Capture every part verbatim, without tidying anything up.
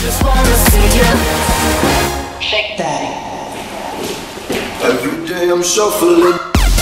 just wanna see you shake that. Every day I'm shuffling.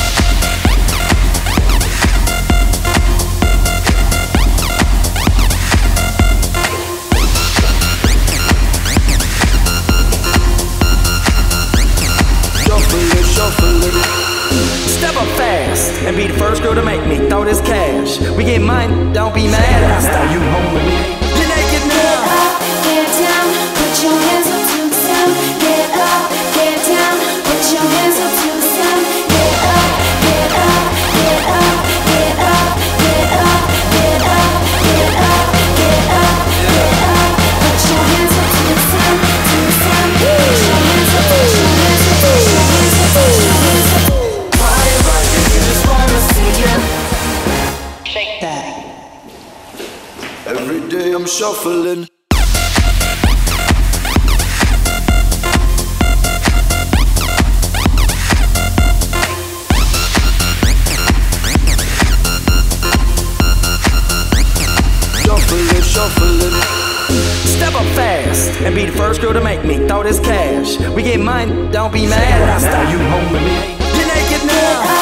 Shuffling, shuffling. Step up fast and be the first girl to make me throw this cash. We get mine, don't be mad. I style you home with me. You're naked now. Get up, get down, put your hands up to the sound. Get up, get down, put your hands up to the sound. Get up, get up, get up, get up, get up, get up, get up, get up, get up. Put your hands up to the sound, to the sound. Put your hands up, put your hands up, put your hands up, put your hands up. Party rockin', we just wanna see you shake that. Every day I'm shuffling. Shuffling, shuffling. Step up fast and be the first girl to make me throw this cash. We get mine, don't be mad. I style you home with me. You're naked now.